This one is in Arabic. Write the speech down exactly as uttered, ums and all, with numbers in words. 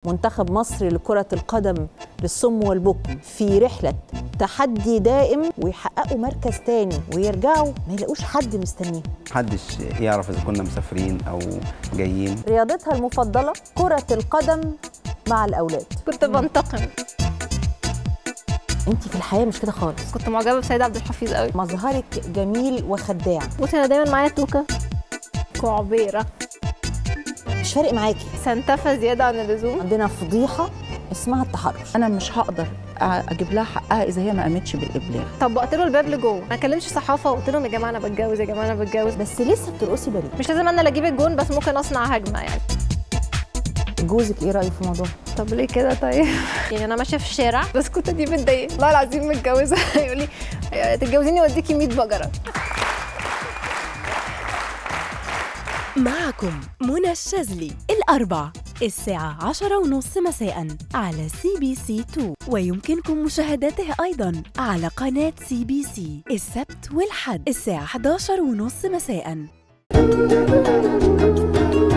منتخب مصر لكرة القدم للصم والبكم في رحلة تحدي دائم، ويحققوا مركز تاني ويرجعوا ما يلاقوش حد مستنيهم. محدش يعرف إذا كنا مسافرين أو جايين. رياضتها المفضلة كرة القدم مع الأولاد. كنت بنتقم. انت في الحياة مش كده خالص. كنت معجبة بسيد عبد الحفيظ قوي. مظهرك جميل وخداع. بصي أنا دايما معايا توكة كعبيرة، مش فارق معاكي. سنتفة زيادة عن اللزوم. عندنا فضيحة اسمها التحرش. انا مش هقدر اجيب لها حقها اذا هي ما قامتش بالابلاغ. طبقت له الباب لجوه، ما كلمش صحافه وقلت لهم يا جماعه انا بتجوز، يا جماعه انا بتجوز، بس لسه بترقصي بريء. مش لازم انا اللي اجيب الجون، بس ممكن اصنع هجمه يعني. جوزك ايه رايه في الموضوع؟ طب ليه كده طيب؟ يعني انا ماشيه في الشارع بس كنت دي متضايقه، والله العظيم متجوزه يقول لي تتجوزيني واديكي مية بجره. معكم منى الشاذلي الأربع الساعة عشرة ونص مساء على سي بي سي اثنين، ويمكنكم مشاهدته أيضا على قناة سي بي سي السبت والحد الساعة إحدى عشرة ونص مساء.